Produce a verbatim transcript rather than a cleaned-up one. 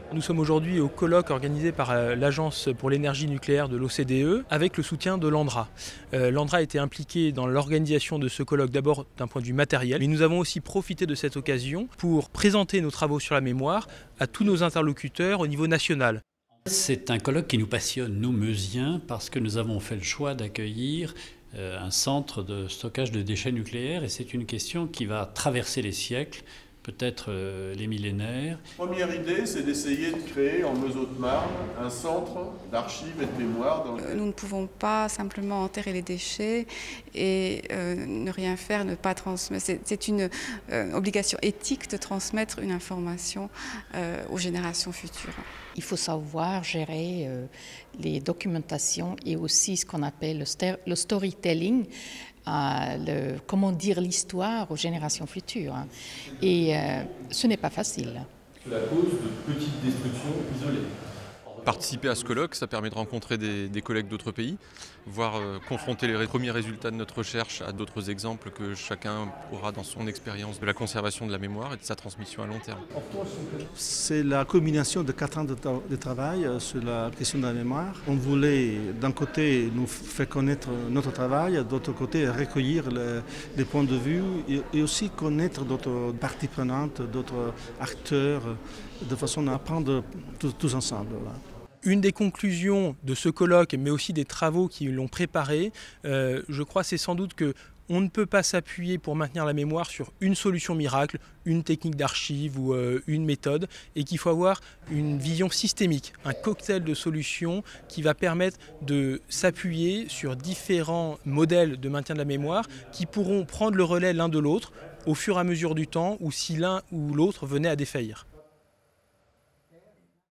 Nous sommes aujourd'hui au colloque organisé par l'Agence pour l'énergie nucléaire de l'O C D E avec le soutien de l'ANDRA. Euh, L'ANDRA a été impliqué dans l'organisation de ce colloque d'abord d'un point de vue matériel, mais nous avons aussi profité de cette occasion pour présenter nos travaux sur la mémoire à tous nos interlocuteurs au niveau national. C'est un colloque qui nous passionne, nous Meusiens, parce que nous avons fait le choix d'accueillir un centre de stockage de déchets nucléaires et c'est une question qui va traverser les siècles, peut-être euh, les millénaires. Première idée, c'est d'essayer de créer en Meuse-Haute-Marne un centre d'archives et de mémoire. Dans lequel... Nous ne pouvons pas simplement enterrer les déchets et euh, ne rien faire, ne pas transmettre. C'est une euh, obligation éthique de transmettre une information euh, aux générations futures. Il faut savoir gérer euh, les documentations et aussi ce qu'on appelle le, le storytelling. Euh, le, comment dire l'histoire aux générations futures. Et euh, ce n'est pas facile. C'est la cause de petites destructions isolées. Participer à ce colloque, ça permet de rencontrer des, des collègues d'autres pays, voire euh, confronter les premiers résultats de notre recherche à d'autres exemples que chacun aura dans son expérience de la conservation de la mémoire et de sa transmission à long terme. C'est la combinaison de quatre ans de, tra de travail sur la question de la mémoire. On voulait d'un côté nous faire connaître notre travail, d'autre côté recueillir le, les points de vue et, et aussi connaître d'autres parties prenantes, d'autres acteurs, de façon à apprendre tous, tous ensemble. Là. Une des conclusions de ce colloque, mais aussi des travaux qui l'ont préparé, euh, je crois, c'est sans doute que on ne peut pas s'appuyer pour maintenir la mémoire sur une solution miracle, une technique d'archive ou euh, une méthode, et qu'il faut avoir une vision systémique, un cocktail de solutions qui va permettre de s'appuyer sur différents modèles de maintien de la mémoire qui pourront prendre le relais l'un de l'autre au fur et à mesure du temps ou si l'un ou l'autre venait à défaillir.